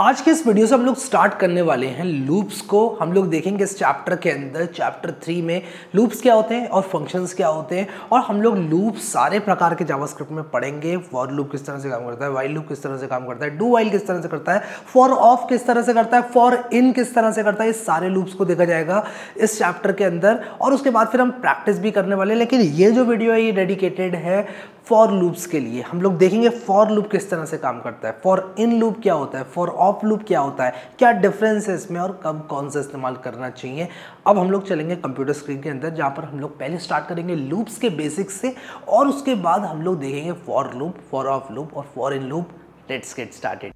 आज के इस वीडियो से हम लोग स्टार्ट करने वाले हैं लूप्स को। हम लोग देखेंगे इस चैप्टर के अंदर, चैप्टर 3 में लूप्स क्या होते हैं और फंक्शंस क्या होते हैं, और हम लोग लूप्स सारे प्रकार के जावास्क्रिप्ट में पढ़ेंगे। फॉर लूप किस तरह से काम करता है, व्हाइल लूप किस तरह से काम करता है, डू व्हाइल किस तरह से करता है, फॉर ऑफ किस तरह से करता है, फॉर इन किस तरह से करता है। इस सारे लूप्स को देखा जाएगा इस चैप्टर के अंदर, और उसके बाद फिर हम प्रैक्टिस भी करने वाले हैं। लेकिन ये जो वीडियो है ये डेडिकेटेड है फॉर लूप्स के लिए। हम लोग देखेंगे फॉर लूप किस तरह से काम करता है, फॉर इन लूप क्या होता है, फॉर ऑफ लूप क्या होता है, क्या डिफरेंस है इसमें और कब कौन सा इस्तेमाल करना चाहिए। अब हम लोग चलेंगे कंप्यूटर स्क्रीन के अंदर, जहाँ पर हम लोग पहले स्टार्ट करेंगे लूप्स के बेसिक्स से, और उसके बाद हम लोग देखेंगे for loop, for of loop और for in loop. Let's get started.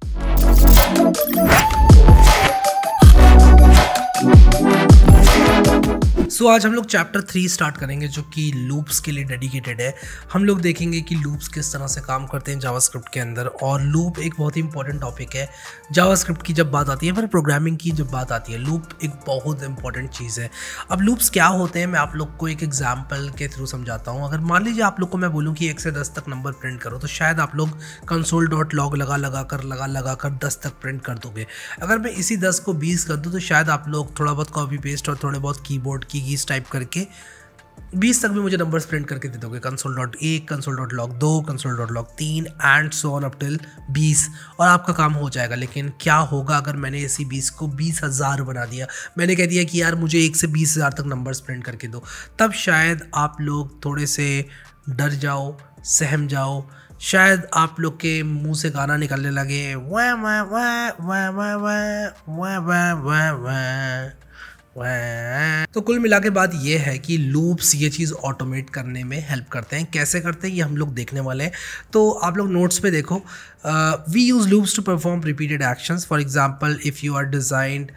So आज हम लोग चैप्टर 3 स्टार्ट करेंगे, जो कि लूप्स के लिए डेडिकेटेड है। हम लोग देखेंगे कि लूप्स किस तरह से काम करते हैं जावास्क्रिप्ट के अंदर, और लूप एक बहुत ही इंपॉर्टेंट टॉपिक है जावास्क्रिप्ट की जब बात आती है, फिर प्रोग्रामिंग की जब बात आती है। लूप एक बहुत इंपॉर्टेंट चीज़ है। अब लूप्स क्या होते हैं मैं आप लोग को एक एग्जाम्पल के थ्रू समझाता हूँ। अगर मान लीजिए आप लोग को मैं बोलूँ कि 1 से 10 तक नंबर प्रिंट करो, तो शायद आप लोग console.log लगा कर 10 तक प्रिंट कर दोगे। अगर मैं इसी 10 को 20 कर दूँ, तो शायद आप लोग थोड़ा बहुत कॉपी पेस्ट और थोड़े बहुत कीबोर्ड की कीज टाइप करके 20 तक भी मुझे नंबर्स प्रिंट करके दे दोगे। console.1, console.log 2, console.log 3 and so on up till 20, और आपका काम हो जाएगा। लेकिन क्या होगा अगर मैंने इसी 20 को 20,000 बना दिया, मैंने कह दिया कि यार मुझे 1 से 20,000 तक नंबर्स प्रिंट करके दो, तब शायद आप लोग थोड़े से डर जाओ, सहम जाओ, शायद आप लोग के मुंह से गाना निकलने लगे, वाह वाह वाह वाह वाह वाह वाह वाह वाह। तो कुल मिला के बात ये है कि लूप्स ये चीज़ ऑटोमेट करने में हेल्प करते हैं। कैसे करते हैं ये हम लोग देखने वाले हैं। तो आप लोग नोट्स पे देखो, we use loops to perform repeated actions. For example if you are designed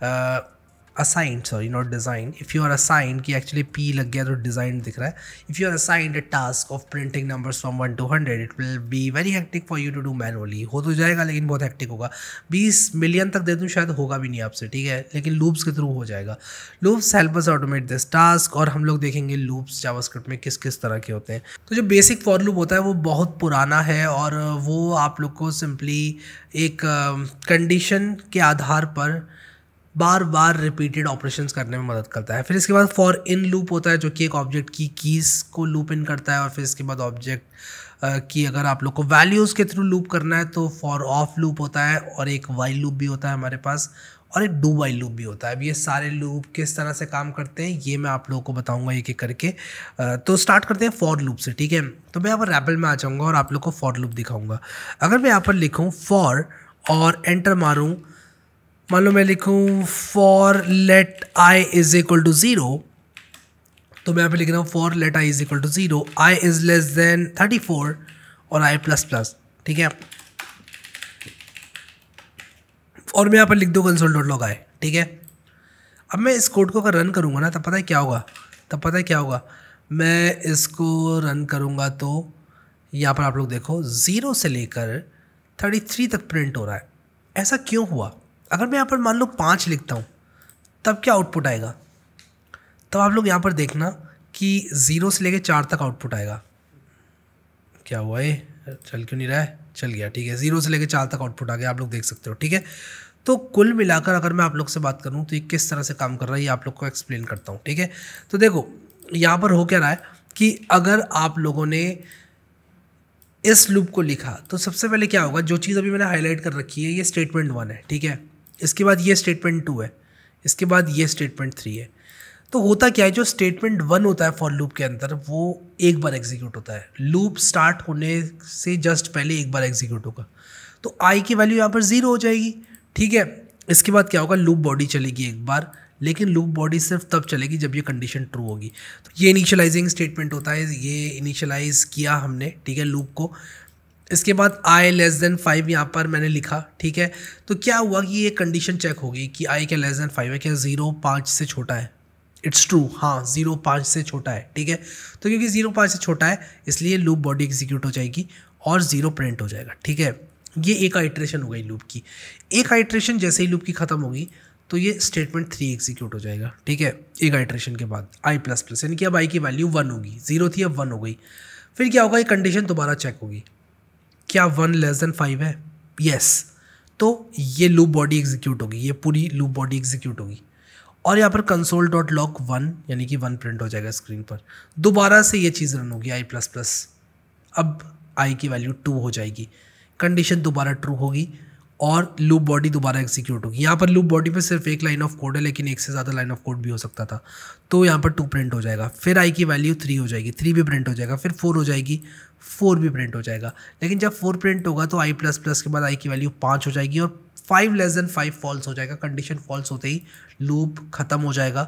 assigned, sorry not design, if you are assigned, कि एक्चुअली पी लग गया तो डिज़ाइन दिख रहा है। If you are assigned a task of printing numbers from 1 to 100, it will be very hectic for you to do manually. हो तो जाएगा लेकिन बहुत हेक्टिक होगा। 20 मिलियन तक दे दूँ शायद होगा भी नहीं आपसे, ठीक है, लेकिन लूप्स के थ्रू हो जाएगा। Loops help us automate this task, और हम लोग देखेंगे लूप्स जावास्क्रिप्ट में किस किस तरह के होते हैं। तो जो बेसिक फॉर लूप होता है वो बहुत पुराना है, और वो आप लोग को सिंपली एक कंडीशन के आधार पर बार बार रिपीटेड ऑपरेशंस करने में मदद करता है। फिर इसके बाद फॉर इन लूप होता है, जो कि एक ऑब्जेक्ट की कीज़ को लूप इन करता है, और फिर इसके बाद ऑब्जेक्ट की अगर आप लोग को वैल्यूज़ के थ्रू लूप करना है तो फॉर ऑफ लूप होता है, और एक वाइल लूप भी होता है हमारे पास, और एक डू वाइल लूप भी होता है। अब ये सारे लूप किस तरह से काम करते हैं ये मैं आप लोगों को बताऊंगा एक एक करके। तो स्टार्ट करते हैं फॉर लूप से, ठीक है। तो मैं यहाँ पर रैपल में आ जाऊँगा और आप लोग को फॉर लूप दिखाऊँगा। अगर मैं यहाँ पर लिखूँ फॉर और एंटर मारूँ, मान लो मैं लिखूँ for let i is equal to 0, तो मैं यहाँ पे लिख रहा हूँ for let i is equal to 0, i is less than 34 और आई प्लस प्लस, ठीक है। और मैं यहाँ पर लिख दूँ console.log i, ठीक है। अब मैं इस कोड को अगर रन करूँगा ना, तब पता है क्या होगा, मैं इसको रन करूँगा तो यहाँ पर आप लोग देखो 0 से लेकर 33 तक प्रिंट हो रहा है। ऐसा क्यों हुआ? अगर मैं यहाँ पर मान लो 5 लिखता हूँ, तब क्या आउटपुट आएगा? तब आप लोग यहाँ पर देखना कि 0 से लेकर 4 तक आउटपुट आएगा। क्या हुआ ये, चल क्यों नहीं रहा है? चल गया, ठीक है। 0 से लेकर 4 तक आउटपुट आ गया, आप लोग देख सकते हो, ठीक है। तो कुल मिलाकर अगर मैं आप लोग से बात करूँ तो ये किस तरह से काम कर रहा है ये आप लोग को एक्सप्लेन करता हूँ, ठीक है। तो देखो यहाँ पर हो क्या रहा है कि अगर आप लोगों ने इस लूप को लिखा, तो सबसे पहले क्या होगा, जो चीज़ अभी मैंने हाईलाइट कर रखी है ये स्टेटमेंट 1 है, ठीक है। इसके बाद ये स्टेटमेंट 2 है, इसके बाद ये स्टेटमेंट 3 है। तो होता क्या है, जो स्टेटमेंट 1 होता है फॉर लूप के अंदर वो एक बार एग्जीक्यूट होता है। लूप स्टार्ट होने से जस्ट पहले एक बार एग्जीक्यूट होगा, तो आई की वैल्यू यहाँ पर 0 हो जाएगी, ठीक है। इसके बाद क्या होगा, लूप बॉडी चलेगी एक बार, लेकिन लूप बॉडी सिर्फ तब चलेगी जब ये कंडीशन ट्रू होगी। तो ये इनिशियलाइजिंग स्टेटमेंट होता है, ये इनिशियलाइज किया हमने, ठीक है, लूप को। इसके बाद आई लेस देन 5 यहाँ पर मैंने लिखा, ठीक है। तो क्या हुआ कि ये कंडीशन चेक होगी कि आई क्या लेस देन 5 है, क्या 0 5 से छोटा है। इट्स ट्रू, हाँ 0 5 से छोटा है, ठीक है। तो क्योंकि 0 5 से छोटा है इसलिए लूप बॉडी एग्जीक्यूट हो जाएगी और 0 प्रिंट हो जाएगा, ठीक है। ये एक आइट्रेशन हो गई लूप की। एक आइट्रेशन जैसे ही लूप की ख़त्म होगी तो ये स्टेटमेंट 3 एग्जीक्यूट हो जाएगा, ठीक है। एक आइट्रेशन के बाद आई प्लस प्लस, यानी कि अब आई की वैल्यू 1 होगी, 0 थी अब 1 हो गई। फिर क्या होगा, ये कंडीशन दोबारा चेक होगी, क्या 1 लेस देन 5 है, यस। तो ये लूप बॉडी एग्जीक्यूट होगी, ये पूरी लूप बॉडी एग्जीक्यूट होगी और यहाँ पर कंसोल डॉट लॉग 1 यानी कि 1 प्रिंट हो जाएगा स्क्रीन पर। दोबारा से ये चीज़ रन होगी आई प्लस प्लस, अब आई की वैल्यू 2 हो जाएगी, कंडीशन दोबारा ट्रू होगी और लूप बॉडी दोबारा एग्जीक्यूट होगी। यहाँ पर लूप बॉडी पे सिर्फ एक लाइन ऑफ कोड है, लेकिन एक से ज़्यादा लाइन ऑफ कोड भी हो सकता था, तो यहाँ पर 2 प्रिंट हो जाएगा। फिर आई की वैल्यू 3 हो जाएगी, 3 भी प्रिंट हो जाएगा। फिर 4 हो जाएगी, 4 भी प्रिंट हो जाएगा। लेकिन जब 4 प्रिंट होगा तो आई प्लस प्लस के बाद आई की वैल्यू 5 हो जाएगी और 5 लेस देन 5 फॉल्स हो जाएगा। कंडीशन फॉल्स होते ही लूप ख़त्म हो जाएगा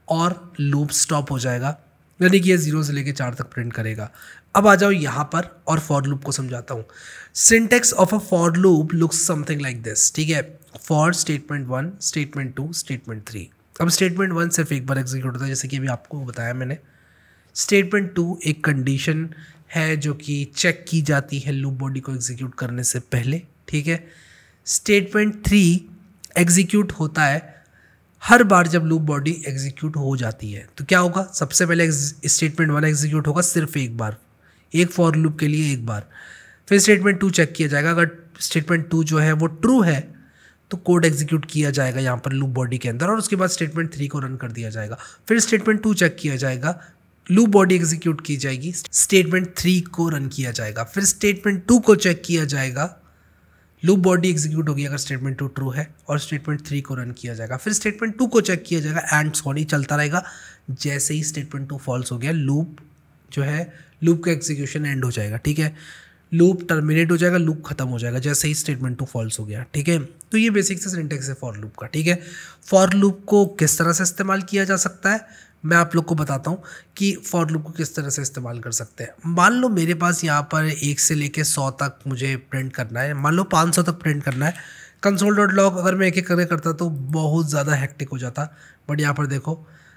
और लूप स्टॉप हो जाएगा, यानी कि ये 0 से लेकर 4 तक प्रिंट करेगा। अब आ जाओ यहाँ पर और फॉर लूप को समझाता हूँ। Syntax of a for loop looks something like this, ठीक है। For statement 1, statement 2, statement 3। अब स्टेटमेंट 1 सिर्फ एक बार एग्जीक्यूट होता है, जैसे कि अभी आपको बताया मैंने। स्टेटमेंट 2 एक कंडीशन है जो कि चेक की जाती है लूप बॉडी को एग्जीक्यूट करने से पहले, ठीक है। स्टेटमेंट 3 एग्जीक्यूट होता है हर बार जब लूप बॉडी एग्जीक्यूट हो जाती है। तो क्या होगा, सबसे पहले स्टेटमेंट 1 एग्जीक्यूट होगा सिर्फ एक बार, एक फॉर लूप के लिए एक बार। फिर स्टेटमेंट 2 चेक किया जाएगा, अगर स्टेटमेंट 2 जो है वो ट्रू है तो कोड एग्जीक्यूट किया जाएगा यहाँ पर लूप बॉडी के अंदर और उसके बाद स्टेटमेंट 3 को रन कर दिया जाएगा। फिर स्टेटमेंट 2 चेक किया जाएगा, लूप बॉडी एग्जीक्यूट की जाएगी, स्टेटमेंट 3 को रन किया जाएगा। फिर स्टेटमेंट 2 को चेक किया जाएगा, लूप बॉडी एग्जीक्यूट होगी अगर स्टेटमेंट 2 ट्रू है और स्टेटमेंट 3 को रन किया जाएगा। फिर स्टेटमेंट 2 को चेक किया जाएगा एंड सॉरी चलता रहेगा। जैसे ही स्टेटमेंट 2 फॉल्स हो गया, लूप जो है लूप का एग्जीक्यूशन एंड हो जाएगा, ठीक है। लूप टर्मिनेट हो जाएगा, लूप खत्म हो जाएगा जैसे ही स्टेटमेंट 2 फॉल्स हो गया, ठीक है। तो ये बेसिक से सिंटेक्स है फॉर लूप का, ठीक है। फॉर लूप को किस तरह से इस्तेमाल किया जा सकता है, मैं आप लोग को बताता हूँ कि फॉर लूप को किस तरह से इस्तेमाल कर सकते हैं। मान लो मेरे पास यहाँ पर 1 से लेके 100 तक मुझे प्रिंट करना है, मान लो 500 तक प्रिंट करना है। कंसोल डॉट लॉग अगर मैं एक एक करके करता तो बहुत ज़्यादा हेक्टिक हो जाता, बट यहाँ पर देखो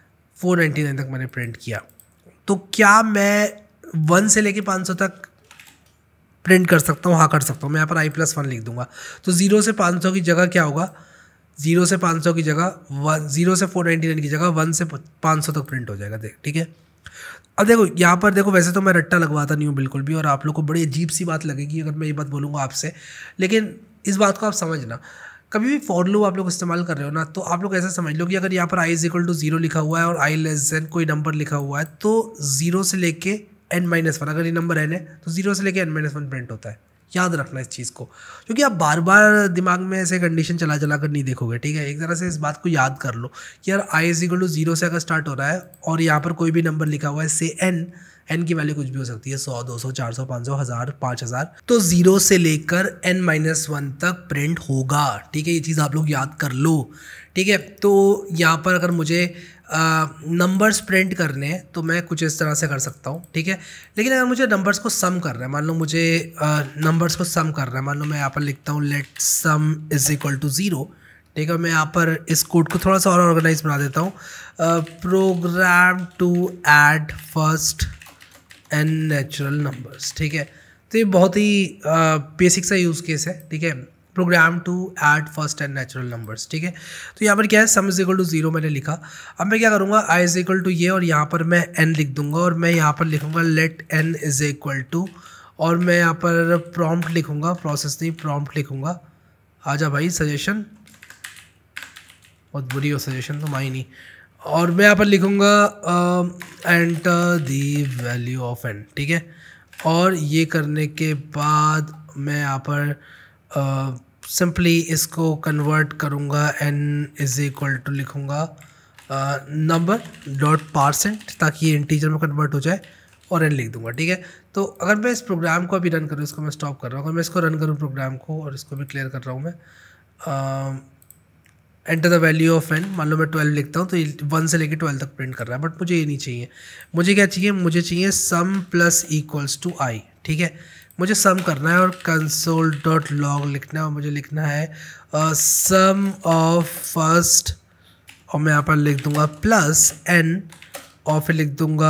499 तक मैंने प्रिंट किया। तो क्या मैं 1 से लेके 500 तक प्रिंट कर सकता हूँ? हाँ कर सकता हूँ। मैं यहाँ पर i+1 लिख दूंगा, तो 0 से 500 की जगह क्या होगा, 0 से 500 की जगह 0 से 499 की जगह 1 से 500 तक प्रिंट हो जाएगा, ठीक है। अब देखो यहाँ पर देखो, वैसे तो मैं रट्टा लगवाता नहीं हूँ बिल्कुल भी, और आप लोग को बड़ी अजीब सी बात लगेगी अगर मैं ये बात बोलूँगा आपसे, लेकिन इस बात को आप समझना। कभी भी फॉर लूप आप लोग इस्तेमाल कर रहे हो ना, तो आप लोग ऐसा समझ लो कि अगर यहाँ पर i = 0 लिखा हुआ है और i लेस देन कोई नंबर लिखा हुआ है, तो 0 से लेके n-1, अगर ये नंबर n है तो 0 से लेके n-1 प्रिंट होता है। याद रखना इस चीज़ को, क्योंकि आप बार बार दिमाग में ऐसे कंडीशन चला कर नहीं देखोगे, ठीक है। एक तरह से इस बात को याद कर लो कि यार i = 0 से अगर स्टार्ट हो रहा है और यहाँ पर कोई भी नंबर लिखा हुआ है, से n की वैल्यू कुछ भी हो सकती है, 100, 200, 400, 500, 1000, 5000, तो 0 से लेकर n-1 तक प्रिंट होगा, ठीक है। ये चीज़ आप लोग याद कर लो, ठीक है। तो यहाँ पर अगर मुझे नंबर्स प्रिंट करने हैं तो मैं कुछ इस तरह से कर सकता हूँ, ठीक है। लेकिन अगर मुझे नंबर्स को सम करना है, मान लो मुझे नंबर्स को सम करना है, मान लो मैं यहाँ पर लिखता हूँ लेट सम = 0, ठीक है। मैं यहाँ पर इस कोड को थोड़ा सा और ऑर्गेनाइज बना देता हूँ। Program to add first n natural numbers, ठीक है। तो ये बहुत ही बेसिक सा यूज़ केस है, ठीक है। Program to add first n natural numbers, ठीक है। तो यहाँ पर क्या है, सम = 0 मैंने लिखा। अब मैं क्या करूँगा, i = ये, और यहाँ पर मैं n लिख दूंगा और मैं यहाँ पर लिखूँगा लेट n = और मैं यहाँ पर प्रॉम्प्ट लिखूँगा, प्रोसेस नहीं प्रॉम्प्ट लिखूँगा। आजा भाई सजेशन, बहुत बुरी हो सजेशन तो माई नहीं। और मैं यहाँ पर लिखूँगा enter the value of n, ठीक है। और ये करने के बाद मैं यहाँ पर सिंपली इसको कन्वर्ट करूँगा, n = लिखूँगा नंबर डॉट %, ताकि ये इंटीजर में कन्वर्ट हो जाए, और n लिख दूँगा, ठीक है। तो अगर मैं इस प्रोग्राम को अभी रन करूँ, इसको मैं स्टॉप कर रहा हूँ, अगर मैं इसको रन करूँ प्रोग्राम को, और इसको भी क्लियर कर रहा हूँ मैं, enter the value of n, मान लो मैं 12 लिखता हूँ तो 1 से लेकर 12 तक प्रिंट कर रहा है, बट मुझे ये नहीं चाहिए। मुझे क्या चाहिए, मुझे चाहिए सम + = i, ठीक है। मुझे सम करना है और कंसोल डॉट लॉग लिखना है, और मुझे लिखना है सम ऑफ फर्स्ट, और मैं यहाँ पर लिख दूंगा +n, और फिर लिख दूंगा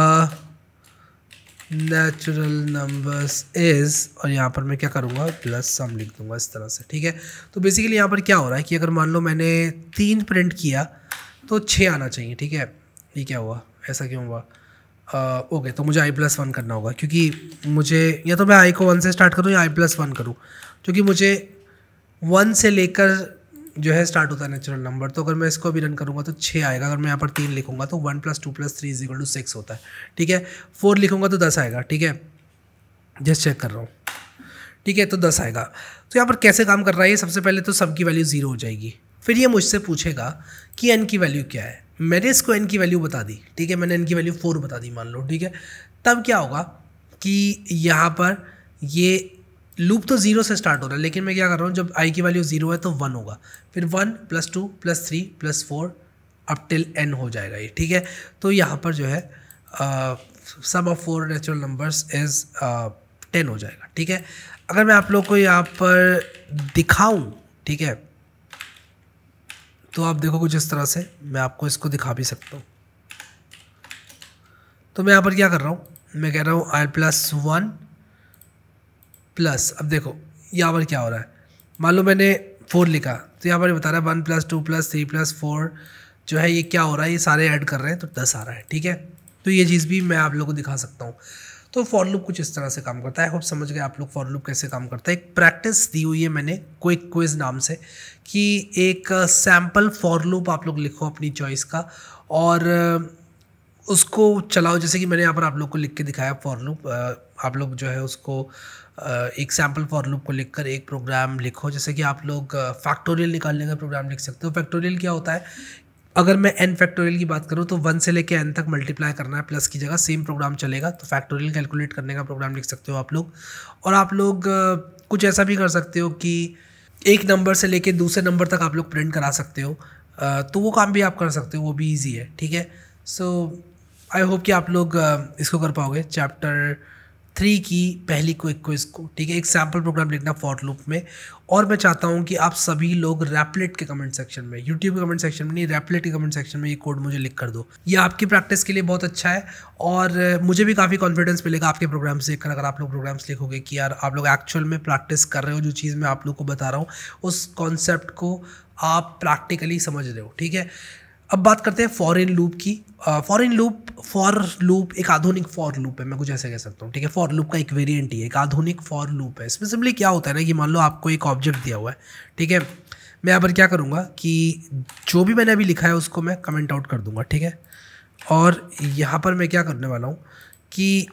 नेचुरल नंबर्स इज़, और यहाँ पर मैं क्या करूँगा +sum लिख दूंगा इस तरह से, ठीक है। तो बेसिकली यहाँ पर क्या हो रहा है कि अगर मान लो मैंने 3 प्रिंट किया तो 6 आना चाहिए, ठीक है। ये क्या हुआ, ऐसा क्यों हुआ? ओके, तो मुझे i+1 करना होगा, क्योंकि मुझे या तो मैं i को 1 से स्टार्ट करूँ या i+1 करूँ, क्योंकि मुझे 1 से लेकर जो है स्टार्ट होता है नेचुरल नंबर। तो अगर मैं इसको भी रन करूँगा तो 6 आएगा। अगर मैं यहाँ पर 3 लिखूँगा तो 1 + 2 + 3 = 6 होता है, ठीक है। 4 लिखूँगा तो 10 आएगा, ठीक है। जस्ट चेक कर रहा हूँ, ठीक है, तो 10 आएगा। तो यहाँ पर कैसे काम कर रहा है ये, सबसे पहले तो सब की वैल्यू 0 हो जाएगी। फिर ये मुझसे पूछेगा कि n की वैल्यू क्या है। मैंने इसको n की वैल्यू बता दी, ठीक है, मैंने n की वैल्यू 4 बता दी मान लो, ठीक है। तब क्या होगा कि यहाँ पर ये लूप तो 0 से स्टार्ट हो रहा है, लेकिन मैं क्या कर रहा हूँ, जब i की वैल्यू 0 है तो 1 होगा, फिर 1 + 2 + 3 + 4 अप टिल n हो जाएगा ये, ठीक है। तो यहाँ पर जो है sum of 4 natural numbers is 10 हो जाएगा, ठीक है। अगर मैं आप लोग को यहाँ पर दिखाऊं, ठीक है, तो आप देखो कुछ इस तरह से, मैं आपको इसको दिखा भी सकता हूँ। तो मैं यहाँ पर क्या कर रहा हूँ, मैं कह रहा हूँ i + 1 प्लस, अब देखो यहाँ पर क्या हो रहा है, मान लो मैंने 4 लिखा तो यहाँ पर बता रहा है 1 + 2 + 3 + 4 जो है ये क्या हो रहा है, ये सारे ऐड कर रहे हैं तो 10 आ रहा है, ठीक है। तो ये चीज़ भी मैं आप लोगों को दिखा सकता हूँ। तो फॉर लूप कुछ इस तरह से काम करता है। होप समझ गए आप लोग फॉर लूप कैसे काम करता है। एक प्रैक्टिस दी हुई है मैंने क्विक क्विज नाम से, कि एक सैम्पल फॉर लूप आप लोग लिखो अपनी चॉइस का और उसको चलाओ। जैसे कि मैंने यहाँ पर आप लोग को लिख के दिखाया फॉर लूप, आप लोग जो है उसको एक सैम्पल फॉर लूप को लिखकर एक प्रोग्राम लिखो। जैसे कि आप लोग फैक्टोरियल निकालने का प्रोग्राम लिख सकते हो। फैक्टोरियल क्या होता है, अगर मैं n फैक्टोरियल की बात करूँ तो 1 से लेके n तक मल्टीप्लाई करना है प्लस की जगह, सेम प्रोग्राम चलेगा। तो फैक्टोरियल कैलकुलेट करने का प्रोग्राम लिख सकते हो आप लोग। और आप लोग कुछ ऐसा भी कर सकते हो कि एक नंबर से लेके दूसरे नंबर तक आप लोग प्रिंट करा सकते हो, तो वो काम भी आप कर सकते हो, वो भी ईजी है, ठीक है। सो आई होप कि आप लोग इसको कर पाओगे चैप्टर 3 की पहली क्विक क्विज को, ठीक है। एक सैम्पल प्रोग्राम लिखना फॉर लूप में। और मैं चाहता हूँ कि आप सभी लोग रैपलेट के कमेंट सेक्शन में, यूट्यूब के कमेंट सेक्शन में नहीं, रैपलेट के कमेंट सेक्शन में ये कोड मुझे लिख कर दो। ये आपकी प्रैक्टिस के लिए बहुत अच्छा है और मुझे भी काफ़ी कॉन्फिडेंस मिलेगा आपके प्रोग्राम्स देखकर। अगर आप लोग प्रोग्राम्स लिखोगे कि यार आप लोग एक्चुअल में प्रैक्टिस कर रहे हो, जो चीज़ मैं आप लोग को बता रहा हूँ उस कॉन्सेप्ट को आप प्रैक्टिकली समझ रहे हो, ठीक है। अब बात करते हैं फॉर लूप की। फॉर लूप एक आधुनिक फॉर लूप है, मैं कुछ ऐसे कह सकता हूँ, ठीक है। फॉर लूप का एक वेरिएंट ही है, एक आधुनिक फॉर लूप है। इसमें सिंपली क्या होता है ना कि मान लो आपको एक ऑब्जेक्ट दिया हुआ है, ठीक है। मैं यहाँ पर क्या करूँगा कि जो भी मैंने अभी लिखा है उसको मैं कमेंट आउट कर दूँगा, ठीक है। और यहाँ पर मैं क्या करने वाला हूँ कि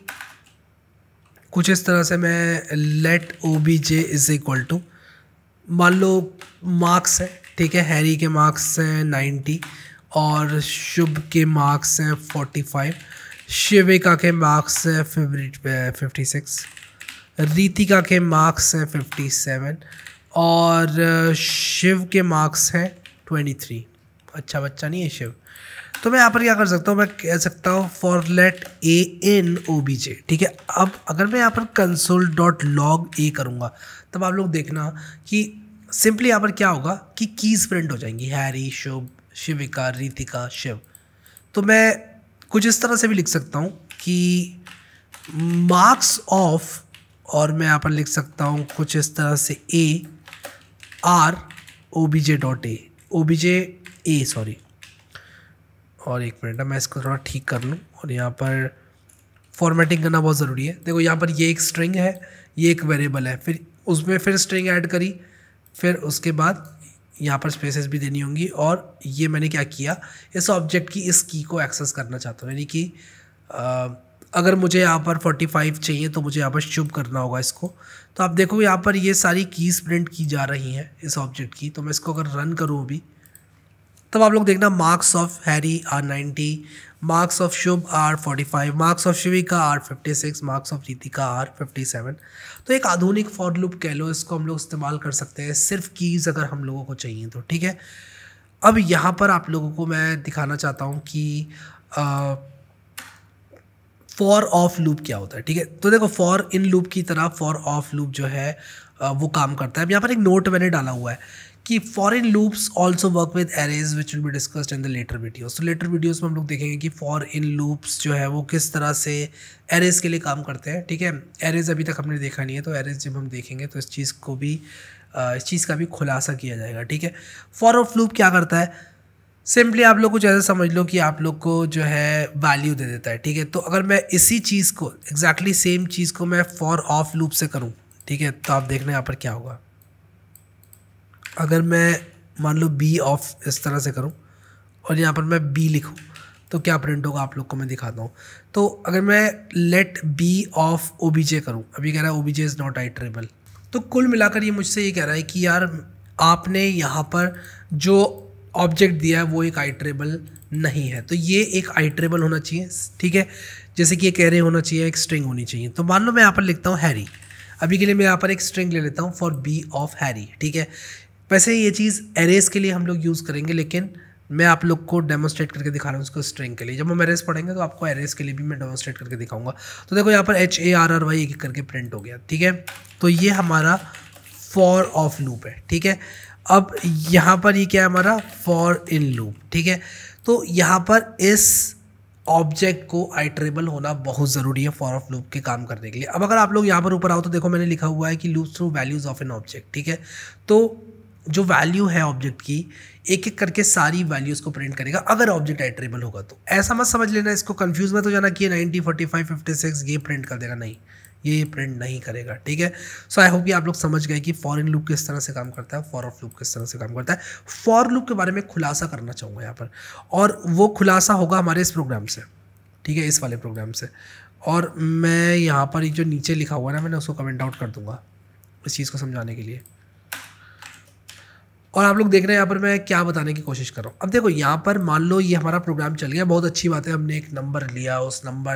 कुछ इस तरह से मैं लेट obj = मान लो मार्क्स है, ठीक है। हैरी के मार्क्स हैं 90 और शुभ के मार्क्स हैं 45, शिविका के मार्क्स हैं 56, रीतिका के मार्क्स हैं 57 और शिव के मार्क्स हैं 23। अच्छा बच्चा नहीं है शिव। तो मैं यहाँ पर क्या कर सकता हूँ, मैं कह सकता हूँ for let a in obj, ठीक है। अब अगर मैं यहाँ पर console.log a करूँगा तब आप लोग देखना कि सिंपली यहाँ पर क्या होगा कि कीज़ प्रिंट हो जाएंगी, हैरी, शुभ, शिविका, रीतिका, शिव। तो मैं कुछ इस तरह से भी लिख सकता हूँ कि मार्क्स ऑफ, और मैं यहाँ पर लिख सकता हूँ कुछ इस तरह से a r obj.a सॉरी, और एक मिनट मैं इसको थोड़ा ठीक कर लूँ। और यहाँ पर फॉर्मेटिंग करना बहुत ज़रूरी है। देखो यहाँ पर ये एक स्ट्रिंग है, ये एक वेरिएबल है, फिर उसमें फिर स्ट्रिंग ऐड करी, फिर उसके बाद यहाँ पर स्पेसेस भी देनी होंगी। और ये मैंने क्या किया, इस ऑब्जेक्ट की इस की को एक्सेस करना चाहता हूँ, यानी कि अगर मुझे यहाँ पर 45 चाहिए तो मुझे यहाँ पर शुभ करना होगा इसको। तो आप देखो यहाँ पर ये सारी कीज़ प्रिंट की जा रही हैं इस ऑब्जेक्ट की। तो मैं इसको अगर रन करूँ अभी, तब आप लोग देखना marks of Harry are 90, marks of Shubh are 45, marks of Shivika are 56, marks of Ritika are 57। तो एक आधुनिक फॉर लूप कह लो इसको, हम लोग इस्तेमाल कर सकते हैं सिर्फ कीज़ अगर हम लोगों को चाहिए तो, ठीक है। अब यहाँ पर आप लोगों को मैं दिखाना चाहता हूँ कि फॉर ऑफ लूप क्या होता है, ठीक है। तो देखो फॉर इन लूप की तरह फॉर ऑफ लूप जो है वो काम करता है। अब यहाँ पर एक नोट मैंने डाला हुआ है कि for in loops also work with arrays which will be discussed in the later videos. तो लेटर वीडियोस में हम लोग देखेंगे कि फॉर इन लूप्स जो है वो किस तरह से एरेज के लिए काम करते हैं, ठीक है। एरेज अभी तक हमने देखा नहीं है, तो एरेज जब हम देखेंगे तो इस चीज़ का भी खुलासा किया जाएगा, ठीक है। फॉर ऑफ लूप क्या करता है, सिंपली आप लोग कुछ ऐसा समझ लो कि आप लोग को जो है वैल्यू दे देता है, ठीक है। तो अगर मैं इसी चीज़ को एग्जैक्टली सेम चीज़ को मैं फॉर ऑफ लूप से करूँ, ठीक है, तो आप देखना यहाँ पर क्या होगा। अगर मैं मान लो बी ऑफ इस तरह से करूँ और यहाँ पर मैं बी लिखूँ तो क्या प्रिंट होगा आप लोग को मैं दिखाता हूँ। तो अगर मैं लेट बी ऑफ ओबीजे करूँ, अभी कह रहा है ओबीजे इज़ नॉट आइटरेबल, तो कुल मिलाकर ये मुझसे ये कह रहा है कि यार आपने यहाँ पर जो ऑब्जेक्ट दिया है वो एक आइटरेबल नहीं है, तो ये एक आइटरेबल होना चाहिए, ठीक है। जैसे कि एक एरे होना चाहिए, एक स्ट्रिंग होनी चाहिए। तो मान लो मैं यहाँ पर लिखता हूँ हैरी, अभी के लिए मैं यहाँ पर एक स्ट्रिंग ले लेता हूँ फॉर बी ऑफ हैरी, ठीक है। वैसे ये चीज़ एरेज के लिए हम लोग यूज़ करेंगे, लेकिन मैं आप लोग को डेमोस्ट्रेट करके दिखा रहा हूँ उसको स्ट्रिंग के लिए। जब हम एरेज पढ़ेंगे तो आपको एरेज के लिए भी मैं डेमोस्ट्रेट करके दिखाऊंगा। तो देखो यहाँ पर HARRY एक करके प्रिंट हो गया, ठीक है। तो ये हमारा फॉर ऑफ लूप है, ठीक है। अब यहाँ पर ये क्या है हमारा फॉर इन लूप, ठीक है। तो यहाँ पर इस ऑब्जेक्ट को आइटरेबल होना बहुत ज़रूरी है फॉर ऑफ लूप के काम करने के लिए। अब अगर आप लोग यहाँ पर ऊपर आओ तो देखो मैंने लिखा हुआ है कि loop through values of an object, ठीक है। तो जो वैल्यू है ऑब्जेक्ट की एक एक करके सारी वैल्यूज़ को प्रिंट करेगा अगर ऑब्जेक्ट आइटरेबल होगा। तो ऐसा मत समझ लेना, इसको कंफ्यूज मत हो जाना कि 90, 45, 56 ये प्रिंट कर देगा, नहीं, ये प्रिंट नहीं करेगा, ठीक है। सो आई होप कि आप लोग समझ गए कि फॉर इन लूप किस तरह से काम करता है, फॉर ऑफ लूप किस तरह से काम करता है। फॉर लूप के बारे में खुलासा करना चाहूँगा यहाँ पर, और वो खुलासा होगा हमारे इस प्रोग्राम से, ठीक है, इस वाले प्रोग्राम से। और मैं यहाँ पर जो नीचे लिखा हुआ है ना, मैंने उसको कमेंट आउट कर दूंगा इस चीज़ को समझाने के लिए। और आप लोग देख रहे हैं यहाँ पर मैं क्या बताने की कोशिश कर रहा हूँ। अब देखो यहाँ पर मान लो ये हमारा प्रोग्राम चल गया, बहुत अच्छी बात है, हमने एक नंबर लिया, उस नंबर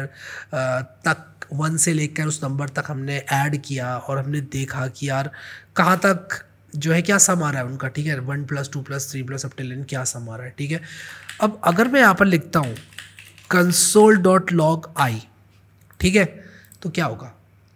तक 1 से लेकर उस नंबर तक हमने ऐड किया और हमने देखा कि यार कहाँ तक जो है क्या सम आ रहा है उनका, ठीक है। 1 + 2 + 3 + up till n क्या सम आ रहा है, ठीक है। अब अगर मैं यहाँ पर लिखता हूँ console.log i, ठीक है, तो क्या होगा,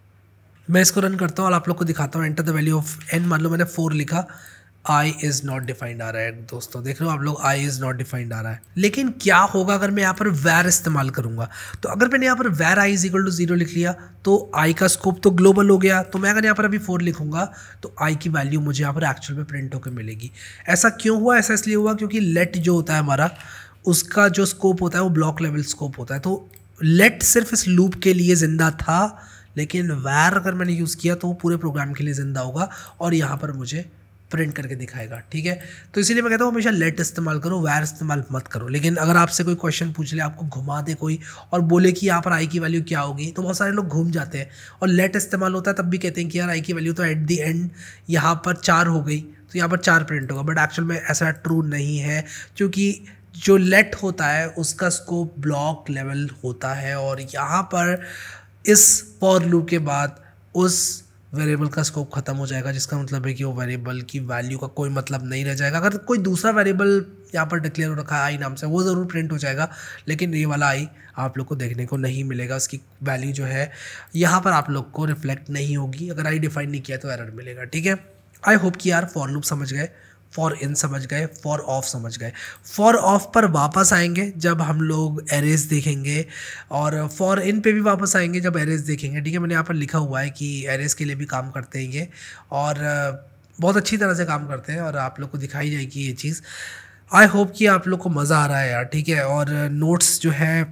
मैं इसको रन करता हूँ और आप लोग को दिखाता हूँ। Enter the value of n, मान लो मैंने 4 लिखा, I इज़ नॉट डिफाइंड आ रहा है दोस्तों, देख रहे हो आप लोग, I इज़ नॉट डिफाइंड आ रहा है। लेकिन क्या होगा अगर मैं यहाँ पर वैर इस्तेमाल करूँगा, तो अगर मैंने यहाँ पर वैर I = 0 लिख लिया तो I का स्कोप तो ग्लोबल हो गया। तो मैं अगर यहाँ पर अभी 4 लिखूँगा तो I की वैल्यू मुझे यहाँ पर एक्चुअल में प्रिंट होकर मिलेगी। ऐसा क्यों हुआ, ऐसा इसलिए हुआ क्योंकि लेट जो होता है हमारा, उसका जो स्कोप होता है वो ब्लॉक लेवल स्कोप होता है। तो लेट सिर्फ इस लूप के लिए ज़िंदा था, लेकिन वैर अगर मैंने यूज़ किया तो वो पूरे प्रोग्राम के लिए ज़िंदा होगा और यहाँ पर मुझे प्रिंट करके दिखाएगा, ठीक है। तो इसीलिए मैं कहता हूँ हमेशा लेट इस्तेमाल करो, वैर इस्तेमाल मत करो। लेकिन अगर आपसे कोई क्वेश्चन पूछ ले, आपको घुमा दे कोई और बोले कि यहाँ पर आई की वैल्यू क्या होगी, तो बहुत सारे लोग घूम जाते हैं और लेट इस्तेमाल होता है तब भी कहते हैं कि यार आई की वैल्यू तो एट दी एंड यहाँ पर 4 हो गई, तो यहाँ पर 4 प्रिंट होगा। बट एक्चुअल में ऐसा ट्रू नहीं है, क्योंकि जो लेट होता है उसका स्कोप ब्लॉक लेवल होता है और यहाँ पर इस फॉर लूप के बाद उस वेरिएबल का स्कोप खत्म हो जाएगा, जिसका मतलब है कि वो वेरिएबल की वैल्यू का कोई मतलब नहीं रह जाएगा। अगर कोई दूसरा वेरिएबल यहाँ पर डिक्लेयर हो रखा है आई नाम से, वो ज़रूर प्रिंट हो जाएगा, लेकिन ये वाला आई आप लोग को देखने को नहीं मिलेगा। उसकी वैल्यू जो है यहाँ पर आप लोग को रिफ्लेक्ट नहीं होगी। अगर आई डिफाइन नहीं किया तो एरर मिलेगा, ठीक है। आई होप कि यार फॉर लूप समझ गए, फॉर इन समझ गए, फॉर ऑफ समझ गए। फॉर ऑफ पर वापस आएंगे जब हम लोग एरेज देखेंगे, और फॉर इन पे भी वापस आएंगे जब एरेज देखेंगे, ठीक है। मैंने यहाँ पर लिखा हुआ है कि एरेज के लिए भी काम करते हैं ये, और बहुत अच्छी तरह से काम करते हैं और आप लोग को दिखाई जाएगी ये चीज़। आई होप कि आप लोग को मज़ा आ रहा है यार, ठीक है। और नोट्स जो है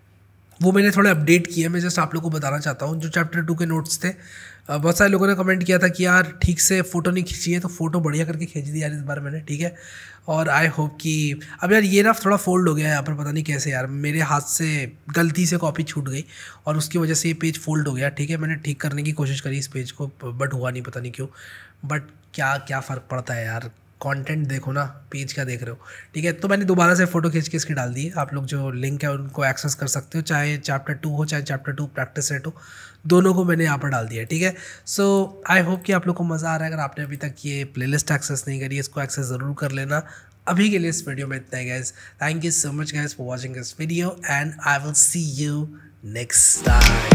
वो मैंने थोड़े अपडेट किए, मैं जस्ट आप लोग को बताना चाहता हूँ। जो चैप्टर 2 के नोट्स थे, बहुत सारे लोगों ने कमेंट किया था कि यार ठीक से फ़ोटो नहीं खींची है, तो फ़ोटो बढ़िया करके खींच दी यार इस बार मैंने, ठीक है। और आई होप कि अब यार ये ना थोड़ा फोल्ड हो गया है यहाँ पर, पता नहीं कैसे यार, मेरे हाथ से गलती से कॉपी छूट गई और उसकी वजह से ये पेज फोल्ड हो गया, ठीक है। मैंने ठीक करने की कोशिश करी इस पेज को, बट हुआ नहीं, पता नहीं क्यों। बट क्या फ़र्क पड़ता है यार, कंटेंट देखो ना, पेज क्या देख रहे हो, ठीक है। तो मैंने दोबारा से फ़ोटो खींच के इसकी डाल दी है। आप लोग जो लिंक है उनको एक्सेस कर सकते हो, चाहे चैप्टर 2 हो चाहे चैप्टर 2 प्रैक्टिस सेट हो, दोनों को मैंने यहाँ पर डाल दिया, ठीक है। सो आई होप कि आप लोग को मज़ा आ रहा है। अगर आपने अभी तक ये प्लेलिस्ट एक्सेस नहीं करी है, इसको एक्सेस ज़रूर कर लेना। अभी के लिए इस वीडियो में इतना है guys. Thank you so much guys for watching this video and I will see you next time.